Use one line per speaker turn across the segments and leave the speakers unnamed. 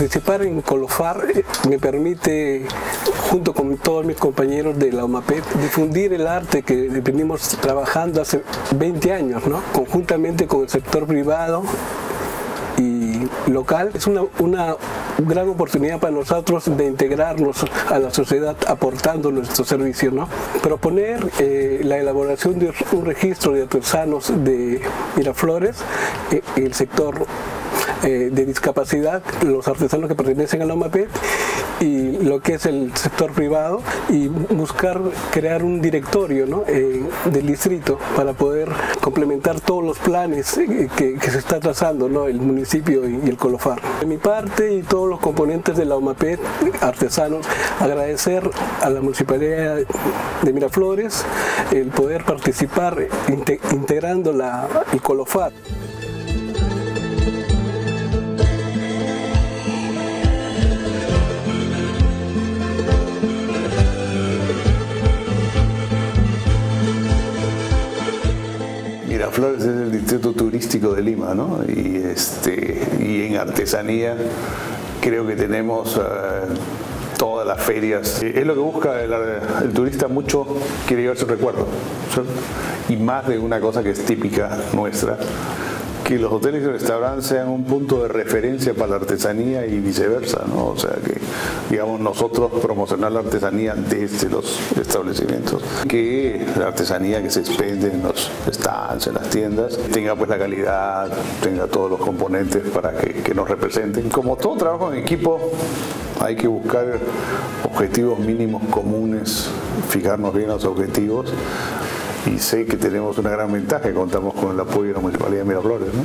participar en Colofar me permite, junto con todos mis compañeros de la OMAPET, difundir el arte que venimos trabajando hace 20 años, ¿no? Conjuntamente con el sector privado y local. Es una gran oportunidad para nosotros de integrarnos a la sociedad aportando nuestros servicios, ¿no? Proponer la elaboración de un registro de artesanos de Miraflores, el sector de discapacidad, los artesanos que pertenecen a la OMAPET y lo que es el sector privado, y buscar crear un directorio, ¿no? Del distrito para poder complementar todos los planes que se está trazando, ¿no? El municipio y el Colofar. De mi parte y todos los componentes de la OMAPET, artesanos, agradecer a la Municipalidad de Miraflores el poder participar integrando el Colofar.
Miraflores es el distrito turístico de Lima, ¿no? Y en artesanía creo que tenemos todas las ferias. Es lo que busca el turista, mucho quiere llevar su recuerdo, ¿cierto? Y más de una cosa que es típica nuestra, que los hoteles y restaurantes sean un punto de referencia para la artesanía y viceversa, ¿no? O sea que, digamos, nosotros promocionar la artesanía desde los establecimientos, que la artesanía que se expende en los stands, en las tiendas, tenga pues la calidad, tenga todos los componentes para que nos representen. Como todo trabajo en equipo, hay que buscar objetivos mínimos comunes, fijarnos bien los objetivos. Y sé que tenemos una gran ventaja, que contamos con el apoyo de la Municipalidad de Miraflores, ¿no?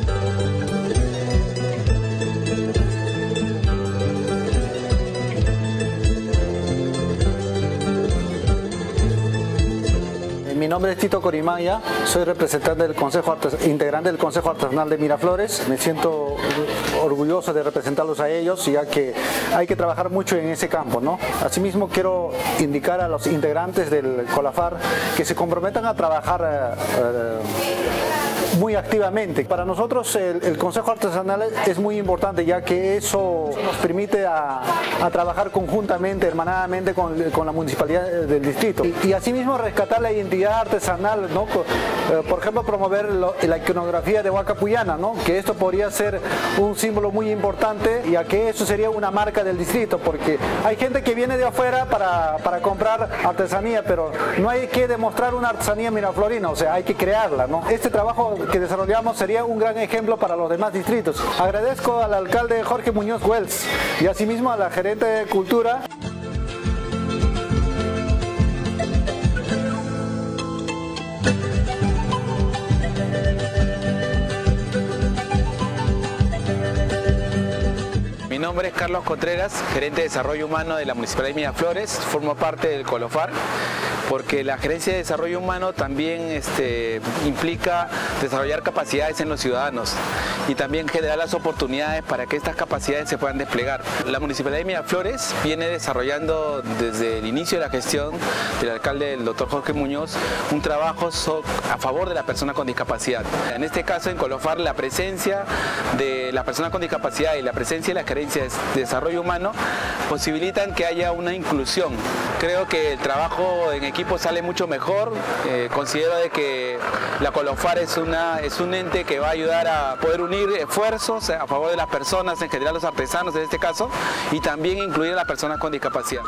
Mi nombre es Tito Corimaya, soy representante del integrante del Consejo Artesanal de Miraflores. Me siento orgulloso de representarlos a ellos, ya que hay que trabajar mucho en ese campo, ¿no? Asimismo, quiero indicar a los integrantes del Colofar que se comprometan a trabajar muy activamente. Para nosotros el Consejo Artesanal es muy importante, ya que eso nos permite a trabajar conjuntamente, hermanadamente con la Municipalidad del Distrito. Y asimismo rescatar la identidad artesanal, ¿no? Por ejemplo, promover la iconografía de Huacapuyana, ¿no? Que esto podría ser un símbolo muy importante, ya que eso sería una marca del distrito, porque hay gente que viene de afuera para comprar artesanía, pero no hay que demostrar una artesanía miraflorina, o sea, hay que crearla, ¿no? Este trabajo que desarrollamos sería un gran ejemplo para los demás distritos. Agradezco al alcalde Jorge Muñoz Wells y asimismo a la gerente de Cultura.
Mi nombre es Carlos Contreras, gerente de Desarrollo Humano de la Municipalidad de Miraflores. Formo parte del Colofar porque la gerencia de desarrollo humano también implica desarrollar capacidades en los ciudadanos y también generar las oportunidades para que estas capacidades se puedan desplegar. La Municipalidad de Miraflores viene desarrollando desde el inicio de la gestión del alcalde, el doctor Jorge Muñoz, un trabajo a favor de la persona con discapacidad. En este caso, en Colofar, la presencia de la persona con discapacidad y la presencia de la gerencia de desarrollo humano posibilitan que haya una inclusión. Creo que el trabajo en equipo sale mucho mejor. Considero de que la Colofar es un ente que va a ayudar a poder unir esfuerzos a favor de las personas, en general los artesanos en este caso, y también incluir a las personas con discapacidad.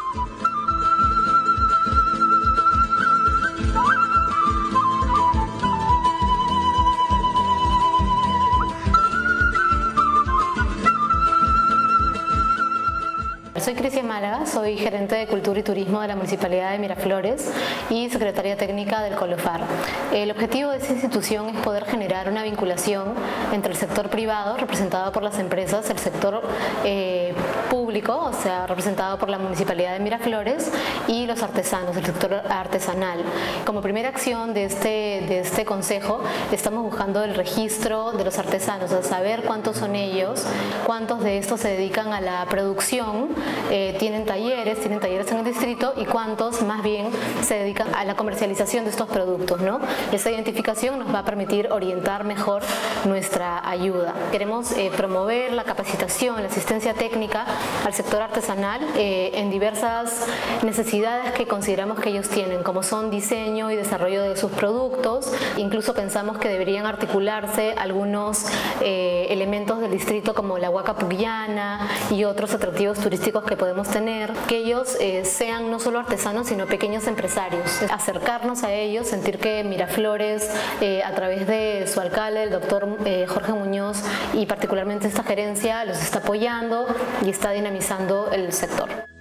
Soy Cristian Málaga, soy gerente de Cultura y Turismo de la Municipalidad de Miraflores y secretaria técnica del Colofar. El objetivo de esta institución es poder generar una vinculación entre el sector privado, representado por las empresas, el sector público, o sea, representado por la Municipalidad de Miraflores, y los artesanos, el sector artesanal. Como primera acción de este consejo, estamos buscando el registro de los artesanos, a saber cuántos son ellos, cuántos de estos se dedican a la producción tienen talleres en el distrito y cuántos más bien se dedican a la comercialización de estos productos, ¿no? Esa identificación nos va a permitir orientar mejor nuestra ayuda. Queremos promover la capacitación, la asistencia técnica al sector artesanal en diversas necesidades que consideramos que ellos tienen, como son diseño y desarrollo de sus productos. Incluso pensamos que deberían articularse algunos elementos del distrito como la huaca pucllana y otros atractivos turísticos que podemos tener, que ellos sean no solo artesanos sino pequeños empresarios. Acercarnos a ellos, sentir que Miraflores a través de su alcalde, el doctor Jorge Muñoz, y particularmente esta gerencia los está apoyando y está dinamizando el sector.